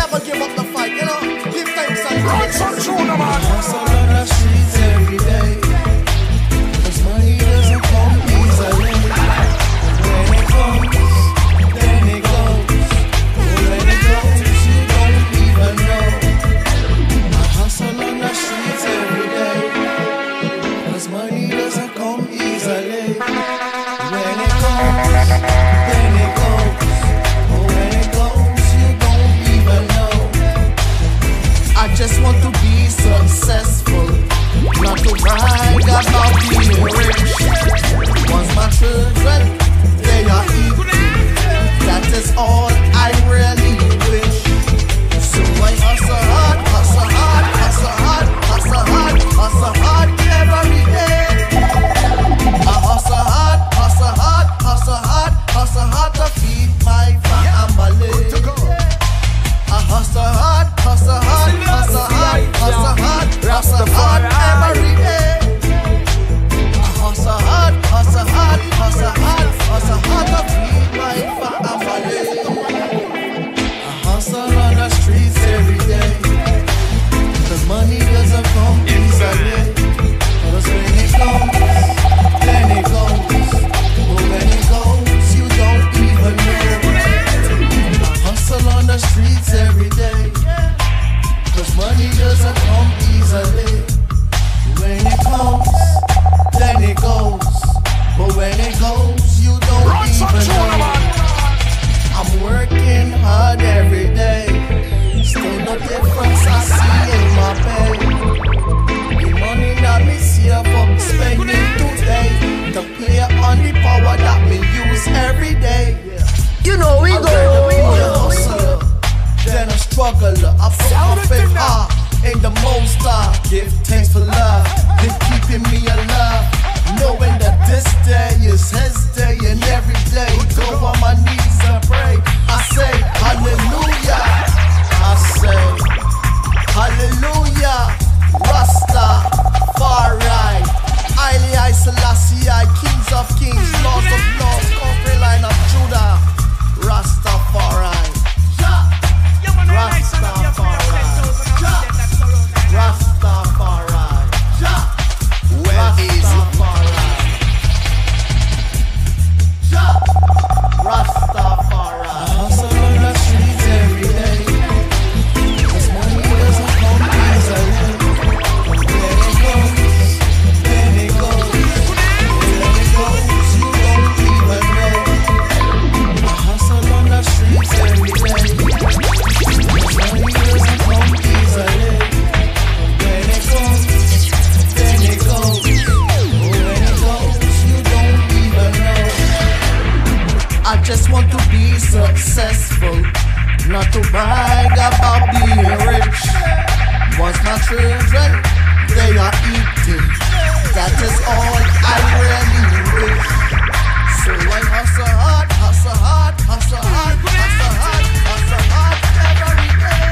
never give up the fight, you know. Give thanks and Right from Juna, man. hustle on the streets every day. 'Cause money doesn't come easily. When it comes, then it goes. When it goes, you don't even know. I hustle on the streets every day. 'Cause money doesn't come easily. When it comes, then it goes. When it goes, you don't even know. I just want to be successful, not to brag about being rich. Once my children, they are eating, that is all I really wish. So I hustle hard, hustle hard, hustle hard, hustle hard, hustle hard every day. I hustle hard, hustle hard, hustle hard, hustle hard to feed my family. I hustle hard, hustle hard, hustle hard, hustle hard, hustle hard every day. I hustle hard, hustle hard, hustle hard, hustle hard to feed my family. I hustle on the streets every day. 'Cause money doesn't come easily. 'Cause when it comes, then it goes. But when it goes, you don't even know. I hustle on the streets every day. 'Cause money doesn't come easily. When it comes, then it goes. But when it goes, you don't even know. I'm working hard every day. Still no difference I see in my pay. The money that me save up spending today to play on the power that me use every day. You know we go. Hustler, then a struggler. I put my faith high in the most high. Give thanks for love, been keeping me alive. Knowing that this day is His day, and every day go on my knees and pray. I say hallelujah. I say hallelujah. Rasta, Farai, Haile Selassie, Kings of Kings, Lords of Lords, Conquering Line of Judah. Rastafari. Rastafari. Rastafari. Well easy. Rastafari. I hustle on the streets every day. 'Cause money doesn't come easily. When it goes, then it goes. When it goes, you don't even know. I hustle on the streets every day. 'Cause money doesn't come easily. When it goes, then it goes. When it goes, you don't even know. I just want to be successful, not to brag about being rich. Once my children, they are eating, that is all I really wish. So I hustle hard, hustle hard, hustle hard, hustle hard, hustle hard every day.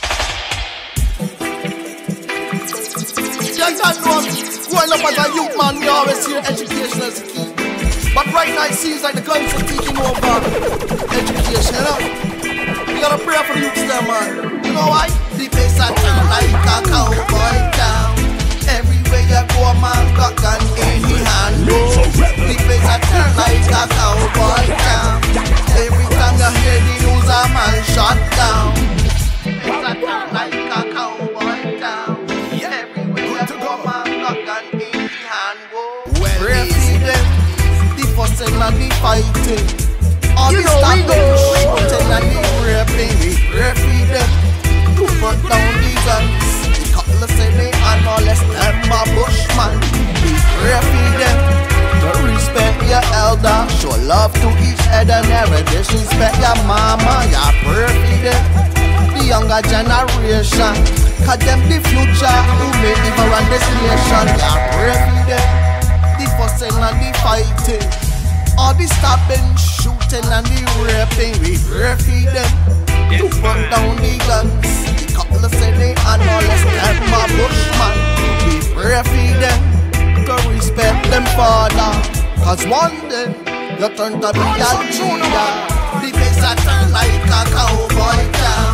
Yes, I know I'm growing up as a youth man, we always hear education as a key. But right now it seems like the guns are taking over education, you know? You gotta pray for the youths there, man. You know why? The place I turn like a cowboy town. Everywhere you go, man, got gun in the hand. The place I turn like a cowboy town. Every time you hear the news, a man shot down. The place I turn like a cowboy town. Everywhere you go, man, got gun in the hand. Pray for them. Fussing and the fighting, all the stabbing, shooting and the raping. We pray for them to put down the guns. The couple say they are no less than my bushman. We pray for them to respect your elder, show love to each other, never disrespect your mama. You pray for them, the younger generation, 'cause them the future who may even run this nation. You pray for them, the fussing and the fighting, all the stabbing, shooting and the raping. We pray for them to put down the guns. The couple say they are no less than my bushman. We pray for them to respect them father, 'cause one day you turn to be a leader. The place I turn like a cowboy town.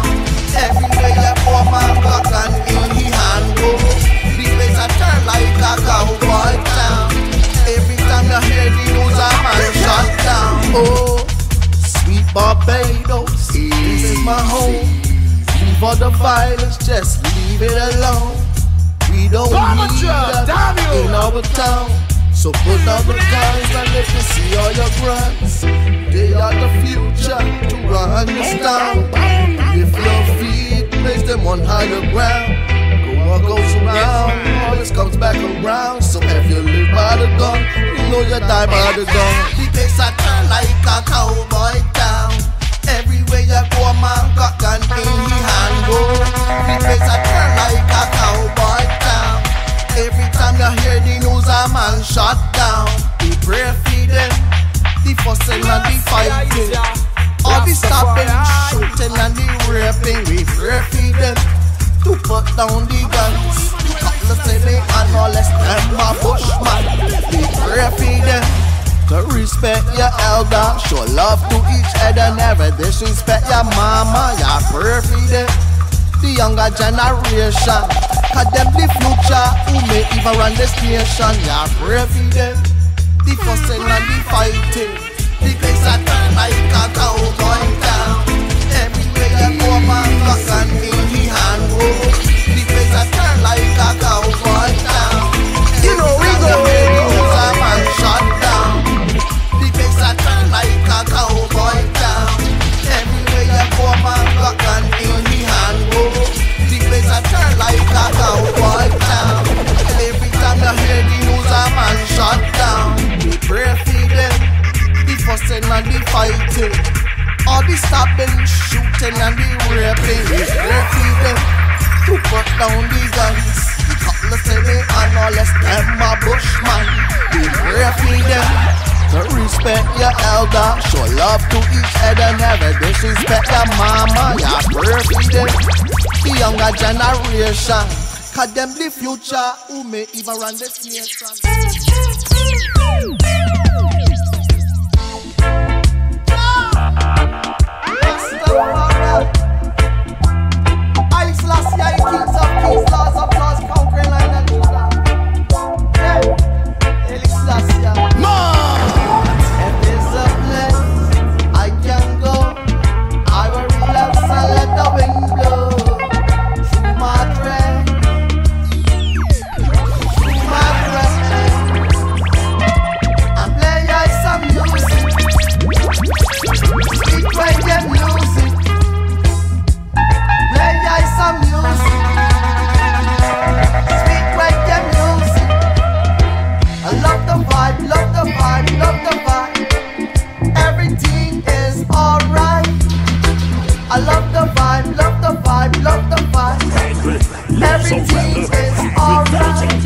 Everywhere you go, man, got gun in his hand, go. The place a turn like a cowboy town. Every time you hear the news, a man shot down. Oh, sweet Barbados, this is my home. Leave all the violence, just leave it alone. We don't need that in our town. So put down the guns and let me see all your grunts. They are the future to run this town. If your feet place them on higher ground, go what goes around, always comes back around. So if you live by the gun, you know you die by the gun. The place I turn like a cowboy town. Everywhere you go, a man got gun in his hand, go. The place I turn like a cowboy town. Every time you hear the news, a man shot down. We pray for them, the fussing and the fighting, all the stopping, shooting and the raping. We pray for them to put down the guns. The cutlass say they and all less them a bushman. We pray for them to respect your elder, show love to each other, never disrespect your mama. You pray for them, the younger generation, cause them the future who may even run this nation. Yeah, pray for them, the fussing and the fighting. The place I turn like a cowboy town. Everywhere you go, man, got gun in his hand, oh. The place I turn like a cowboy town. You know we go, a man shot down. The place I turn like a cowboy town. Everywhere you go, man, got gun in his hand, oh. The place I turn like a cowboy town. Every time you hear the news, a man shot down. We pray for them, the fussing and the fighting, all the stopping, shooting and the raping. We pray for them to put down the guns. The cutlass say they and all less them a bushman. We pray for them to respect your elder, show love to each other, never disrespect your mama. Yeah, pray for them, the younger generation, cause them the future who may even run this nation. I slash ya, kings of kings, laws of laws, conquering line and Judah. Yeah, Elixir. If there's a place I can go, I will relax and let the wind blow through my dress, through my dress, and play I some music, speak reggae music, play I some music, speak reggae music. I love the vibe, love the vibe, love the vibe. Everything is alright. I love the vibe, love the vibe, love the vibe. Everything is alright.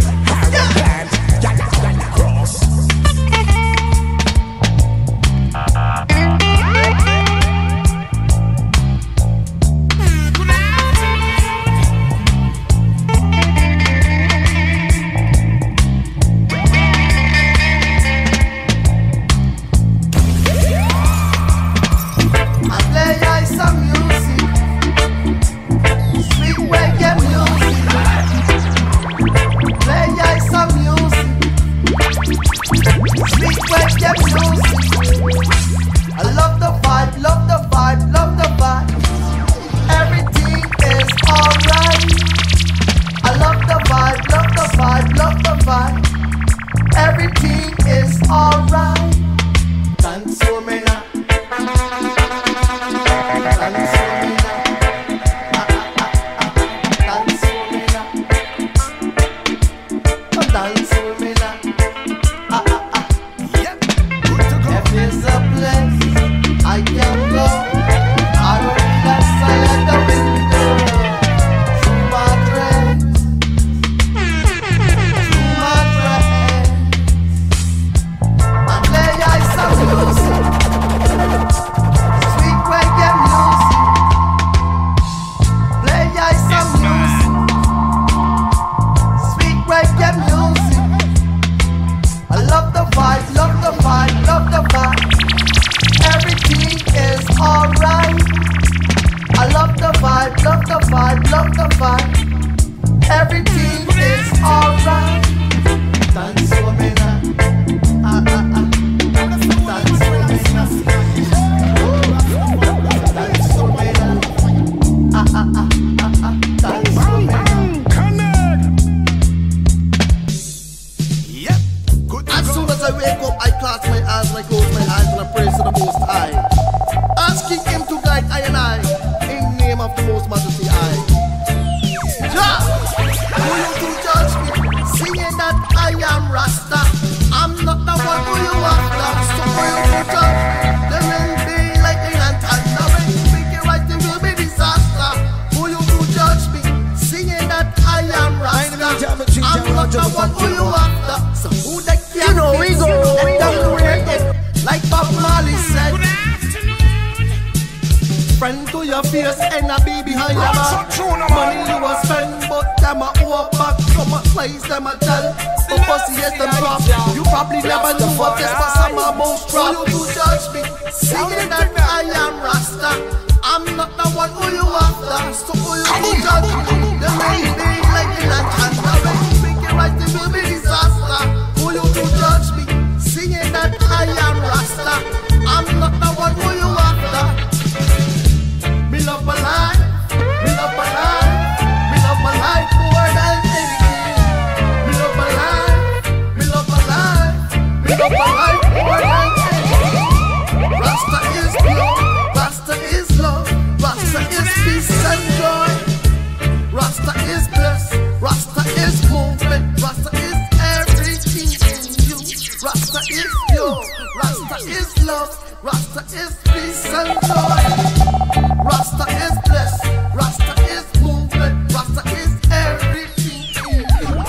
walk back, some place them a tell. But pussy is them drop. You probably never knew what this was some most drop. You to judge me, singing that I am Rasta. I'm not the one who you after. So who you to judge me? The lady being like in a chanda. When you make it right, it will be disaster. Who you to judge me? Singing that I am Rasta. I'm not the one who you after. Me love my life, me love my life, me love my life more than anything. Me love my life, me love my life, me love my life more than anything. Rasta is pure, Rasta is love, Rasta is peace and joy. Rasta is blessed, Rasta is movement, Rasta is everything in you. Rasta is pure, Rasta is love, Rasta is peace and joy. Rasta is blessed, Rasta is movement, Rasta is everything in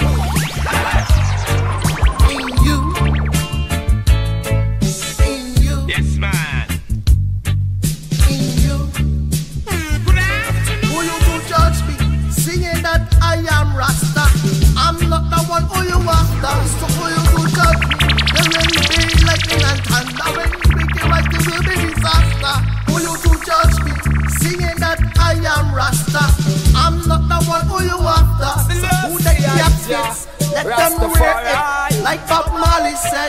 you. In you. Yes, man. In you. Who you to judge me? Singing that I am Rasta. I'm not the one who you after. So who you to judge me? They really be like me and thunder. When you make it right, it will be disaster. Who you to judge me? Singing that I am Rasta. I'm not the one who you after. So who they cap kids? Let them wear it. Like Bob Marley said.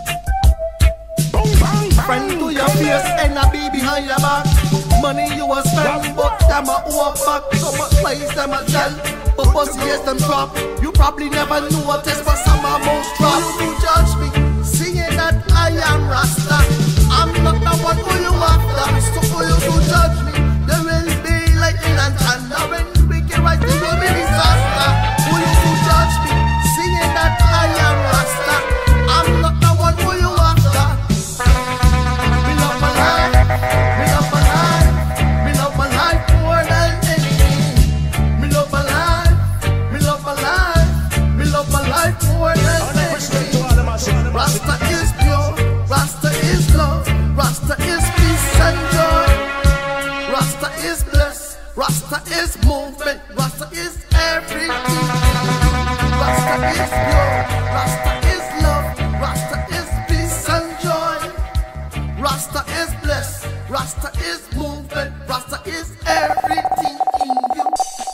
Friend to your face and a be behind your back. Money you a spend, but them a walk back. So much place them a tell. But pussy is them drop. You probably never noticed, but some are most drop. You to judge me, singing that I am Rasta. I'm not the one who you after. So who you to judge me? They will be like in and thunder. When you make it right, it will be disaster. Who you to judge me? Singing that I am Rasta. I'm not the one who you after. Me love my life, me love my life, me love my life more than anything. Me love my life, me love my life, me love my life more than anything. Rasta is pure, Rasta is love, Rasta is peace and joy. Rasta is blessed, Rasta is movement, Rasta is everything. Rasta is pure, Rasta is love, Rasta is peace and joy. Rasta is blessed, Rasta is movement, Rasta is everything in you.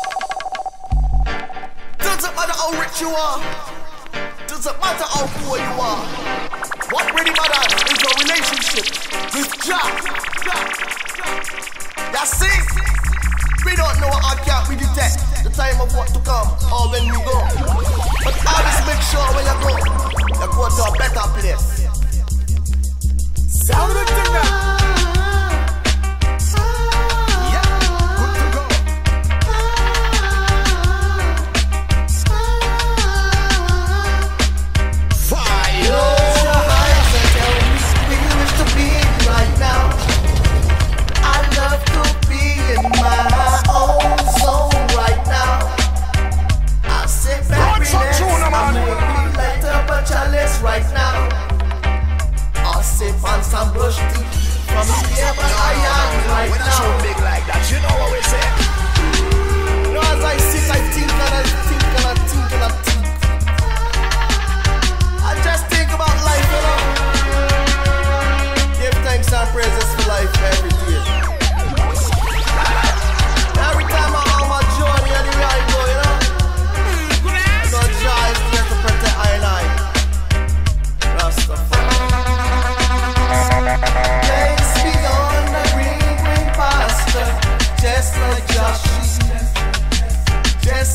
Doesn't matter how rich you are, doesn't matter how poor you are. What really matters is your relationship with Jah. You see, we don't know what can't we detect the time of what to come or when we go. But always make sure when you go to a better place. Sound of the thing. Right now, I'll sip on some bush tea from here, but I am right now. When I show big like that, you know what we say. You know, as I sit, I think and I think and I think and I think. I just think about life, you know. Give thanks and praises for life every day. Every time I'm on my journey, anywhere I go, you know. I know Jah is there to protect I and I. Place me on the green, green pasture, just like Josh, just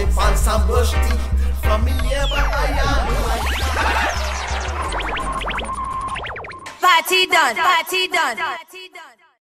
sip on some bush tea. From me neighbor I am. Party done, party done.